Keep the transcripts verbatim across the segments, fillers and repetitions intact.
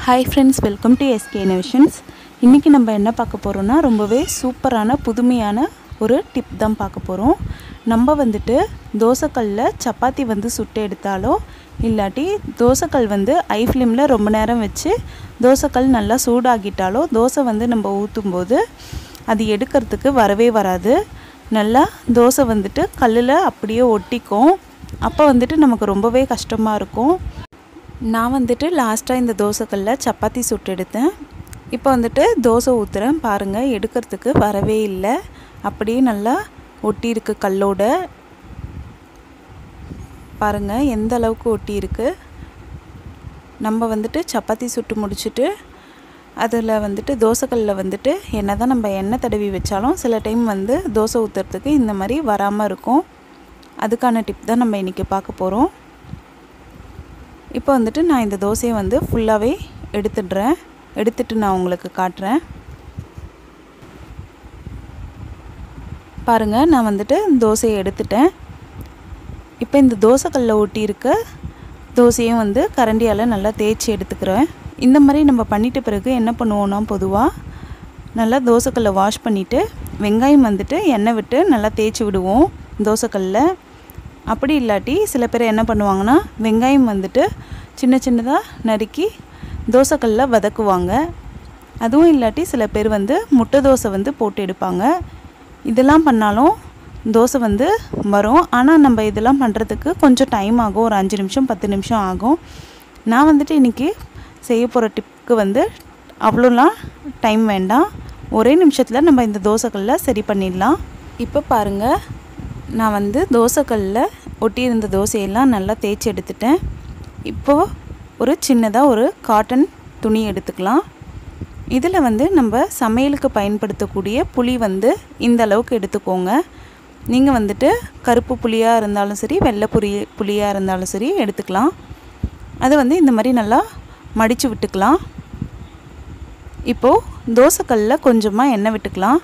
Hi friends, welcome to S K Innovations. இன்னைக்கு நம்ம என்ன பார்க்க போறோம்னா ரொம்பவே சூப்பரான புதுமையான ஒரு டிப் தான் பார்க்க போறோம். நம்ம வந்துட்டு தோசைக்கல்ல சப்பாத்தி வந்து சுட்டு எடுத்தாலோ இல்லாட்டி தோசைக்கல் வந்து ஹை ஃப்ளேம்ல ரொம்ப நேரம் வச்சு தோசைக்கல் நல்லா சூடாகிட்டாலோ தோசை வந்து நம்ம ஊத்தும்போது அது எடுக்கிறதுக்கு வரவே வராது. நல்லா தோசை வந்துட்டு கல்லுல அப்படியே ஒட்டிக்கும். அப்ப வந்துட்டு நமக்கு ரொம்பவே கஷ்டமா இருக்கும். நான் வந்துட்டு லாஸ்டா இந்த தோசைக்கல்ல சப்பாத்தி சுட்டு எடுத்தேன். இப்போ வந்துட்டு தோசை ஊத்துறேன் பாருங்க, எடுக்கிறதுக்கு வரவே இல்லை. அப்படியே நல்லா ஒட்டி இருக்கு கல்லோட. பாருங்க எந்த அளவுக்கு ஒட்டி இருக்கு. நம்ம வந்துட்டு சப்பாத்தி சுட்டு முடிச்சிட்டு அதில் வந்துட்டு தோசைக்கல்ல வந்துட்டு என்னதான் நம்ம எண்ணெய் தடவி வச்சாலும் சில டைம் வந்து தோசை ஊற்றுறதுக்கு இந்த மாதிரி வராமல் இருக்கும். அதுக்கான டிப் தான் நம்ம இன்றைக்கி பார்க்க போகிறோம். இப்போ வந்துட்டு நான் இந்த தோசையை வந்து ஃபுல்லாகவே எடுத்துடுறேன். எடுத்துட்டு நான் உங்களுக்கு காட்டுறேன். பாருங்கள், நான் வந்துட்டு தோசையை எடுத்துட்டேன். இப்போ இந்த தோசைக்கல்ல ஒட்டி இருக்க தோசையும் வந்து கரண்டியால் நல்லா தேய்ச்சி எடுத்துக்கிறேன். இந்த மாதிரி நம்ம பண்ணிட்ட பிறகு என்ன பண்ணுவோம்னா, பொதுவாக நல்லா தோசைக்கல்லை வாஷ் பண்ணிவிட்டு வெங்காயம் வந்துட்டு எண்ணெய் விட்டு நல்லா தேய்ச்சி விடுவோம் தோசைக்கல்ல. அப்படி இல்லாட்டி சில பேர் என்ன பண்ணுவாங்கன்னா, வெங்காயம் வந்துட்டு சின்ன சின்னதாக நறுக்கி தோசைக்கல்ல வதக்குவாங்க. அதுவும் இல்லாட்டி சில பேர் வந்து முட்டை தோசை வந்து போட்டு எடுப்பாங்க. இதெல்லாம் பண்ணாலும் தோசை வந்து வரும். ஆனால் நம்ம இதெல்லாம் பண்ணுறதுக்கு கொஞ்சம் டைம் ஆகும். ஒரு அஞ்சு நிமிஷம் பத்து நிமிஷம் ஆகும். நான் வந்துட்டு இன்றைக்கி செய்ய போகிற டிப்புக்கு வந்து அவ்வளோலாம் டைம் வேண்டாம். ஒரே நிமிஷத்தில் நம்ம இந்த தோசைக்கல்ல சரி பண்ணிடலாம். இப்போ பாருங்கள், நான் வந்து தோசைக்கல்ல ஒட்டியிருந்த தோசையெல்லாம் நல்லா தேய்ச்சி எடுத்துட்டேன். இப்போது ஒரு சின்னதாக ஒரு காட்டன் துணி எடுத்துக்கலாம். இதில் வந்து நம்ம சமையலுக்கு பயன்படுத்தக்கூடிய புளி வந்து இந்த அளவுக்கு எடுத்துக்கோங்க. நீங்கள் வந்துட்டு கருப்பு புளியாக இருந்தாலும் சரி, வெள்ளை புளி புளியாக இருந்தாலும் சரி எடுத்துக்கலாம். அது வந்து இந்த மாதிரி நல்லா மடித்து விட்டுக்கலாம். இப்போது தோசைக்கல்ல கொஞ்சமாக எண்ணெய் விட்டுக்கலாம்.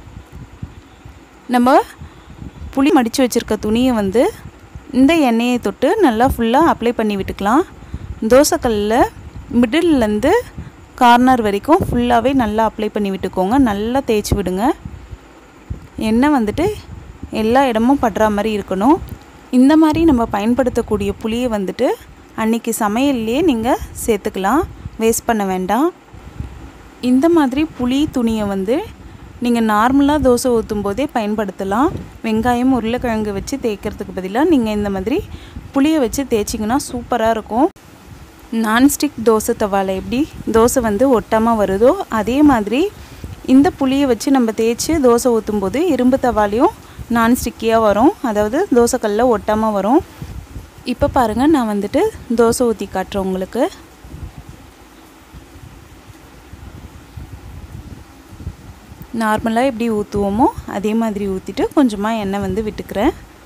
நம்ம புளி மடித்து வச்சுருக்க துணியை வந்து இந்த எண்ணெயை தொட்டு நல்லா ஃபுல்லாக அப்ளை பண்ணி விட்டுக்கலாம். தோசைக்கல்ல மிடில்லேருந்து கார்னர் வரைக்கும் ஃபுல்லாகவே நல்லா அப்ளை பண்ணி விட்டுக்கோங்க. நல்லா தேய்ச்சி விடுங்க. எண்ணெய் வந்துட்டு எல்லா இடமும் படுற மாதிரி இருக்கணும். இந்த மாதிரி நம்ம பயன்படுத்தக்கூடிய புளியை வந்துட்டு அன்றைக்கி சமையல்லையே நீங்கள் சேர்த்துக்கலாம். வேஸ்ட் பண்ண வேண்டாம். இந்த மாதிரி புளி துணியை வந்து நீங்கள் நார்மலாக தோசை ஊற்றும் போதே பயன்படுத்தலாம். வெங்காயம் உருளைக்கிழங்கு வச்சு தேய்க்கிறதுக்கு பதிலாக நீங்கள் இந்த மாதிரி புளியை வச்சு தேய்ச்சிங்கன்னா சூப்பராக இருக்கும். நான்ஸ்டிக் தோசை தவாவில் எப்படி தோசை வந்து ஒட்டாமல் வருதோ அதே மாதிரி இந்த புளியை வச்சு நம்ம தேய்ச்சி தோசை ஊற்றும் போது இரும்பு தவாலையும் நான்ஸ்டிக்கியாக வரும். அதாவது தோசைக்கல்ல ஒட்டாமல் வரும். இப்போ பாருங்கள், நான் வந்துட்டு தோசை ஊற்றி காட்டுறேன் உங்களுக்கு. நார்மலாக எப்படி ஊற்றுவோமோ அதே மாதிரி ஊற்றிட்டு கொஞ்சமாக எண்ணெய் வந்து விட்டுக்கிறேன்.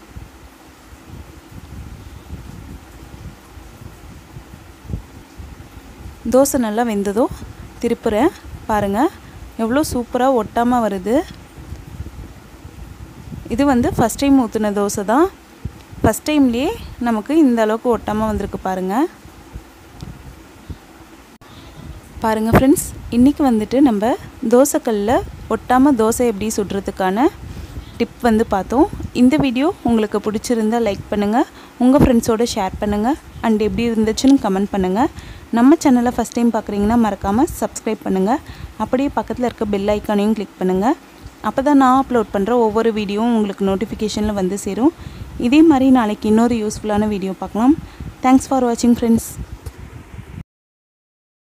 தோசை நல்லா வெந்ததோ திருப்புறேன். பாருங்கள் எவ்வளோ சூப்பராக ஒட்டாமல் வருது. இது வந்து ஃபஸ்ட் டைம் ஊற்றின தோசை தான். ஃபஸ்ட் டைம்லேயே நமக்கு இந்த அளவுக்கு ஒட்டாமல் வந்திருக்கு பாருங்கள். பாருங்கள் ஃப்ரெண்ட்ஸ், இன்றைக்கி வந்துட்டு நம்ம தோசைக்கல்ல ஒட்டாமல் தோசை எப்படி சுடுறதுக்கான டிப் வந்து பார்த்தோம். இந்த வீடியோ உங்களுக்கு பிடிச்சிருந்தால் லைக் பண்ணுங்கள், உங்கள் ஃப்ரெண்ட்ஸோடு ஷேர் பண்ணுங்கள், அண்ட் எப்படி இருந்துச்சுன்னு கமெண்ட் பண்ணுங்கள். நம்ம சேனலை ஃபஸ்ட் டைம் பார்க்குறீங்கன்னா மறக்காமல் சப்ஸ்கிரைப் பண்ணுங்கள். அப்படியே பக்கத்தில் இருக்க பெல் ஐக்கானையும் கிளிக் பண்ணுங்கள். அப்போ தான் நான் அப்லோட் பண்ணுற ஒவ்வொரு வீடியோவும் உங்களுக்கு நோட்டிஃபிகேஷனில் வந்து சேரும். இதே மாதிரி நாளைக்கு இன்னொரு யூஸ்ஃபுல்லான வீடியோ பார்க்கலாம். தேங்க்ஸ் ஃபார் வாட்சிங் ஃப்ரெண்ட்ஸ்.